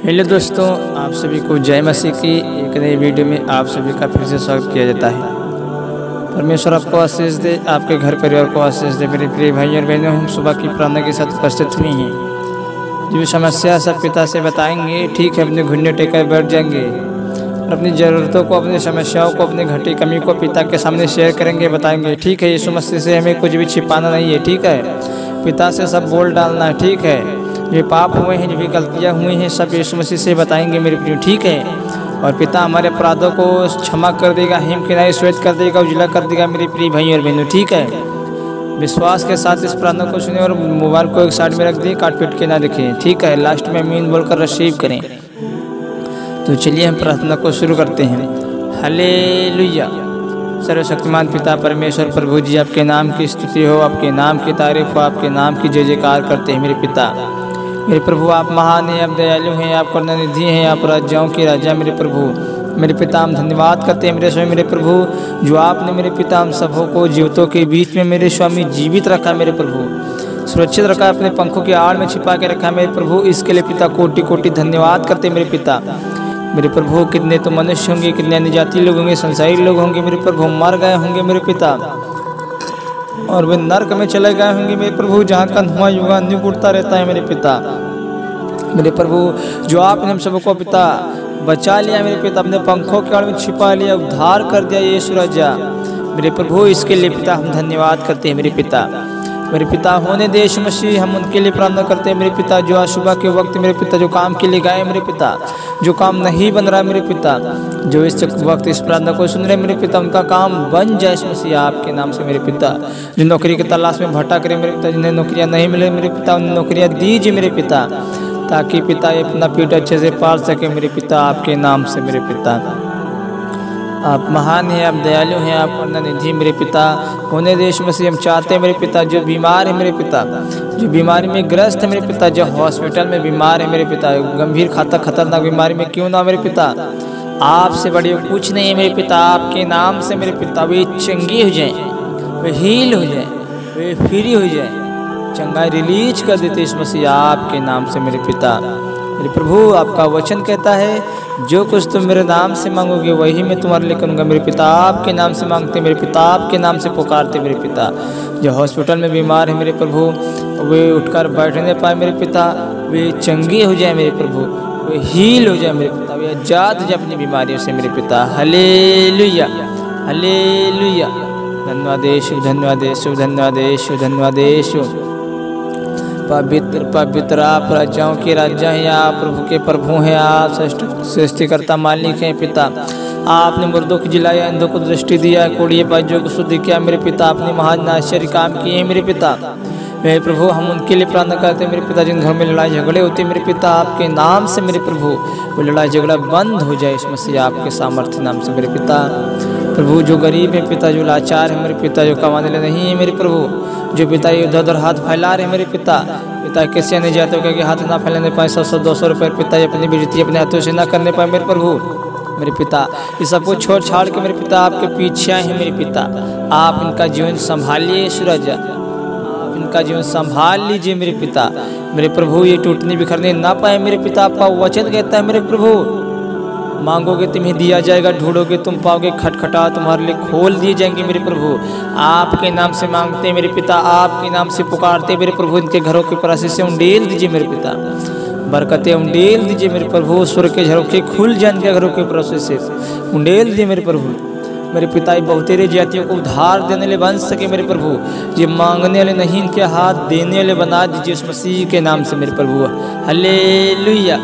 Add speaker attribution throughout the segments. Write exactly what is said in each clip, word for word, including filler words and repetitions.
Speaker 1: Hello दोस्तों, आप सभी को जय मसीह की एक नई वीडियो में आप सभी का फिर से स्वागत किया जाता है। परमेश्वर आपको आशीष दे, आपके घर परिवार को आशीष दे। मेरे प्रिय भाई और बहनों, हम सुबह की प्रार्थना के साथ उपस्थित हुई हैं। जो भी समस्या सब पिता से बताएंगे, ठीक है, अपने घुटने टेकर बैठ जाएंगे और अपनी ज़रूरतों को, अपनी समस्याओं को, अपनी घटी कमी को पिता के सामने शेयर करेंगे, बताएंगे। ठीक है, यीशु मसीह से हमें कुछ भी छिपाना नहीं है। ठीक है, पिता से सब बोल डालना है। ठीक है, जो पाप हुए हैं, जो भी गलतियाँ हुई हैं, सब यीशु मसीह से बताएंगे मेरे प्रिय। ठीक है, और पिता हमारे अपराधों को क्षमा कर देगा, हिम किनारे श्वेत कर देगा, उजला कर देगा मेरे प्रिय भाई और बहनों। ठीक है, विश्वास के साथ इस प्रार्थना को सुने और मोबाइल को एक साइड में रख दें, काट पीट के ना देखें। ठीक है, लास्ट में मीन बोलकर रिसीव करें। तो चलिए हम प्रार्थना को शुरू करते हैं। हालेलुया। सर्वशक्तिमान पिता परमेश्वर प्रभु जी, आपके नाम की स्तुति हो, आपके नाम की तारीफ हो, आपके नाम की जय जयकार करते हैं मेरे पिता। मेरे प्रभु, आप महान हैं, आप दयालु हैं, आप करुणानिधि हैं, आप राजाओं के राजा मेरे प्रभु। मेरे पिता, हम धन्यवाद करते हैं मेरे स्वामी मेरे प्रभु, जो आपने मेरे पिता हम सबों को जीवितों के बीच में मेरे स्वामी जीवित रखा मेरे प्रभु, सुरक्षित रखा, अपने पंखों की आड़ में छिपा के रखा मेरे प्रभु। इसके लिए पिता कोटि कोटि धन्यवाद करते मेरे पिता। मेरे प्रभु, कितने तो मनुष्य होंगे, कितने अन्य जाति लोग होंगे, संसारी लोग होंगे मेरे प्रभु, मर गए होंगे मेरे पिता, और वे नर्क में चले गए होंगे मेरे प्रभु, जहाँ का धुआं युगान्युग उठता रहता है मेरे पिता। मेरे प्रभु, जो आपने हम सबको पिता बचा लिया मेरे पिता, अपने पंखों के आड़ में छिपा लिया, उद्धार कर दिया यीशु राजा मेरे प्रभु, इसके लिए पिता हम धन्यवाद करते हैं मेरे पिता। मेरे पिता, होने दे यीशु मसीह, हम उनके लिए प्रार्थना करते हैं मेरे पिता, जो आज सुबह के वक्त मेरे पिता जो काम के लिए गए मेरे पिता, जो काम नहीं बन रहा मेरे पिता, जो इस वक्त इस प्रार्थना को सुन रहे मेरे पिता, उनका काम बन जाए यीशु मसीह आपके नाम से मेरे पिता। जो नौकरी की तलाश में भटक रहे मेरे पिता, जिन्हें नौकरियां नहीं मिले मेरे पिता, उन्हें नौकरियां दीजिए मेरे पिता, ताकि पिता ये अपना पेट अच्छे से पाल सके मेरे पिता आपके नाम से मेरे पिता। आप महान हैं, आप दयालु हैं, आप करुणानिधि मेरे पिता। होने दे यीशु मसीह, हम चाहते हैं मेरे पिता, जो बीमार है मेरे पिता, जो बीमारी में ग्रस्त है मेरे पिता, जो हॉस्पिटल में बीमार है मेरे पिता, गंभीर खाता खतरनाक बीमारी में क्यों ना मेरे पिता, आपसे बड़ी कुछ नहीं है मेरे पिता, आपके नाम से मेरे पिता वे चंगी हो जाएं, वे हील हो जाएं, वे फ्री हो जाएं, चंगाई रिलीज कर देते इस मसीह आपके नाम से मेरे पिता। मेरे प्रभु, आपका वचन कहता है, जो कुछ तुम मेरे नाम से मांगोगे वही मैं तुम्हारे लिए करूँगा मेरे पिता। आपके नाम से मांगते मेरे पिता, आपके नाम से पुकारते मेरे पिता। जो हॉस्पिटल में बीमार है मेरे प्रभु, वे उठकर बैठने पाए मेरे पिता, वे चंगे हो जाए मेरे प्रभु, वे हील हो जाए मेरे पिता, वे आजाद हो जाए अपनी बीमारियों से मेरे पिता। Hallelujah, hallelujah. धन्यवाद यीशु, धन्यवाद यीशु, धन्यवाद यीशु, धन्यवाद यीशु। पवित्र पवित्र आप राजाओं के राजा हैं, आप प्रभु के प्रभु हैं, आप सृष्टिकर्ता मालिक हैं पिता। आपने मुर्दों को जिलाया, अंधों को दृष्टि दिया, कोड़िए पाइयों को शुद्ध किया मेरे पिता। आपने महान आश्चर्य काम किए हैं मेरे पिता। मेरे प्रभु, हम उनके लिए प्रार्थना करते हैं मेरे पिता, जिन घरों में लड़ाई झगड़े होते हैं मेरे पिता, आपके नाम से मेरे प्रभु वो लड़ाई झगड़ा बंद हो जाए इस मसीह आपके सामर्थ्य नाम से मेरे पिता। प्रभु, जो गरीब है पिता, जो लाचार है मेरे पिता, जो कमाने वाले नहीं है मेरे प्रभु, जो पिता ये उधर उधर हाथ फैला रहे मेरे पिता, पिता कैसे नहीं जाते हो कि हाथ ना फैलाने पाए, सौ सौ दो सौ रुपये पिता अपनी बेइज्जती अपने हाथों से ना करने पाए मेरे प्रभु मेरे पिता। इस सबको छोड़ छाड़ के मेरे पिता आपके पीछे आए हैं मेरे पिता। आप इनका जीवन संभालिए सूरज, आप इनका जीवन संभाल लीजिए मेरे पिता। मेरे प्रभु, ये टूटने बिखरने ना पाए मेरे पिता। आपका वचन कहता है मेरे प्रभु, मांगोगे तुम्हें दिया जाएगा, ढूंढोगे तुम पाओगे, खटखटा तुम्हारे लिए खोल दिए जाएंगे मेरे प्रभु। आपके नाम से मांगते हैं मेरे पिता, आपके नाम से पुकारते मेरे प्रभु। इनके घरों के प्रासी से उंडेल दीजिए मेरे पिता, बरकतें उंडेल दीजिए मेरे प्रभु। स्वर के झरोखे खुल जाए इनके घरों के प्रासी से उंडेल दीजिए मेरे प्रभु मेरे पिता। ये बहुतेरे जातियों को उधार देने वाले बन सके मेरे प्रभु, ये मांगने वाले नहीं, इनके हाथ देने वाले बना दीजिए इस मसीह के नाम से मेरे प्रभु। हालेलुया।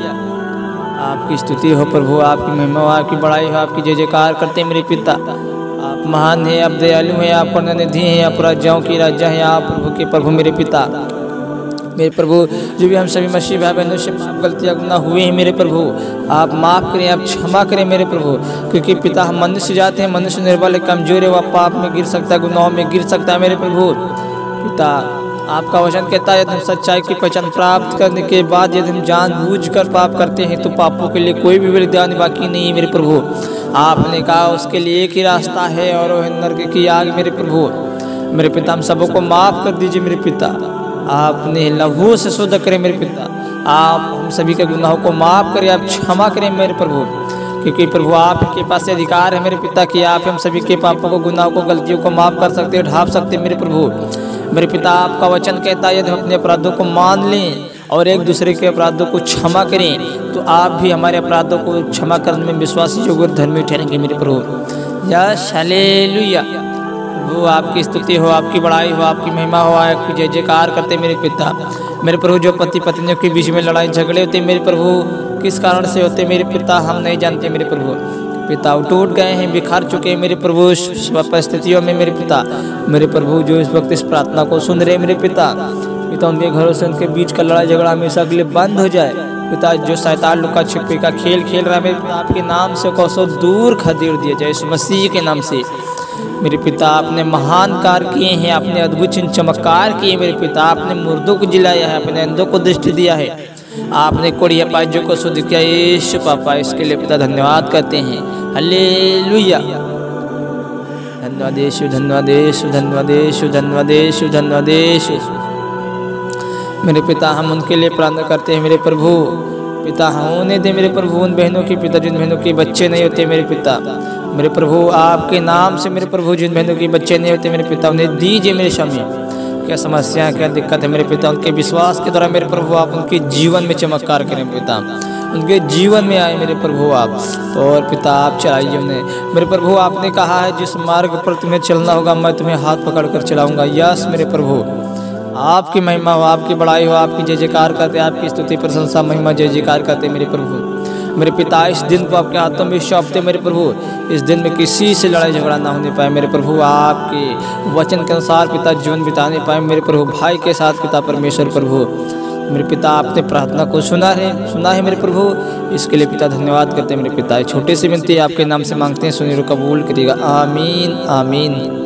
Speaker 1: आपकी स्तुति हो प्रभु, आपकी महिमा हो, आपकी बड़ाई हो, आपकी जय जयकार करते हैं मेरे पिता। आप महान हैं, आप दयालु हैं, आप करुणानिधि हैं, आप राजाओं की राजा हैं, आप प्रभु के प्रभु मेरे पिता। मेरे प्रभु, जो भी हम सभी मसीह भाई बहनों से गलतियाँ गुनाह हुए हैं मेरे प्रभु, आप माफ़ करें, आप क्षमा करें मेरे प्रभु। क्योंकि पिता, हम मनुष्य जाते हैं, मनुष्य निर्बल कमजोर है, वह पाप में गिर सकता है, गुनाहों में गिर सकता है मेरे प्रभु पिता। आपका वचन कहता है, यदि हम सच्चाई की पहचान प्राप्त करने के बाद यदि हम जानबूझकर पाप करते हैं तो पापों के लिए कोई भी बलिदान बाकी नहीं है मेरे प्रभु। आपने कहा उसके लिए एक ही रास्ता है और वह नरक की आग मेरे प्रभु। मेरे पिता, हम सबों को माफ़ कर दीजिए मेरे पिता। आपने लहू से शुद्ध करें मेरे पिता। आप हम सभी के गुनाहों को माफ़ करें, आप क्षमा करें मेरे प्रभु, क्योंकि प्रभु आपके पास अधिकार है मेरे पिता कि आप हम सभी के पापों को, गुनाहों को, गलतियों को माफ़ कर सकते हैं, ढाँप सकते हैं मेरे प्रभु। मेरे पिता आपका वचन कहता है यदि हम अपने अपराधों को मान लें और एक दूसरे के अपराधों को क्षमा करें तो आप भी हमारे अपराधों को क्षमा करने में विश्वासी योग्य और धर्मी ठहरेंगे मेरे प्रभु। Yes hallelujah. प्रभु आपकी स्तुति हो, आपकी बड़ाई हो, आपकी महिमा हो, आपकी जय जयकार करते मेरे पिता। मेरे प्रभु जो पति पत्नियों के बीच में लड़ाई झगड़े होते मेरे प्रभु, किस कारण से होते मेरे पिता हम नहीं जानते मेरे प्रभु। पिता टूट गए हैं, बिखर चुके हैं मेरे प्रभु परिस्थितियों में मेरे पिता। मेरे प्रभु जो इस वक्त इस प्रार्थना को सुन रहे मेरे पिता, पिता उनके घरों से उनके बीच का लड़ाई झगड़ा हमेशा के लिए बंद हो जाए पिता। जो शैतान लुका छिपी का खेल खेल रहा है मेरे पिता, आपके नाम से कौशो दूर खदेड़ दिया जाए इस मसीह के नाम से मेरे पिता। आपने महान कार्य किए हैं, आपने अद्भुत चिन्ह चमत्कार किए मेरे पिता। आपने मुर्दों को जिलाया है, अपने अंधों को दृष्टि दिया है, आपने कोढ़िया पाइयों को शुद्ध किया यीशु पापा। इसके लिए पिता धन्यवाद करते हैं। हालेलुया। धन्यवाद यीशु, धन्यवाद यीशु, धन्यवाद यीशु, धन्यवाद यीशु, धन्यवाद यीशु। मेरे पिता हम उनके लिए प्रार्थना करते हैं मेरे प्रभु। पिता होने दे मेरे प्रभु उन बहनों की पिता जिन बहनों के बच्चे नहीं होते मेरे पिता। मेरे प्रभु आपके नाम से मेरे प्रभु जिन बहनों के बच्चे नहीं होते मेरे पिता उन्हें दीजिए मेरे स्वामी। क्या समस्या क्या दिक्कत है मेरे पिता, उनके विश्वास के द्वारा मेरे प्रभु आप उनके जीवन में चमत्कार करें पिता, उनके जीवन में आए मेरे प्रभु आप। और पिता आप चलाइए उन्हें मेरे प्रभु। आपने कहा है जिस मार्ग पर तुम्हें चलना होगा मैं तुम्हें हाथ पकड़ कर चलाऊंगा। यस मेरे प्रभु आपकी महिमा हो, आपकी बड़ाई हो, आपकी जय जयकार करते, आपकी स्तुति प्रशंसा महिमा जय जयकार करते मेरे प्रभु। मेरे पिता इस दिन को आपके हाथों में सौंपते मेरे प्रभु। इस दिन में किसी से लड़ाई झगड़ा ना होने पाए मेरे प्रभु। आपके वचन के अनुसार पिता जीवन बिताने पाए मेरे प्रभु, भाई के साथ पिता परमेश्वर प्रभु। मेरे पिता आपने प्रार्थना को सुना है सुना है मेरे प्रभु, इसके लिए पिता धन्यवाद करते हैं मेरे पिता। छोटे से विनती आपके नाम से मांगते हैं, सुनिए कबूल करिएगा। आमीन आमीन।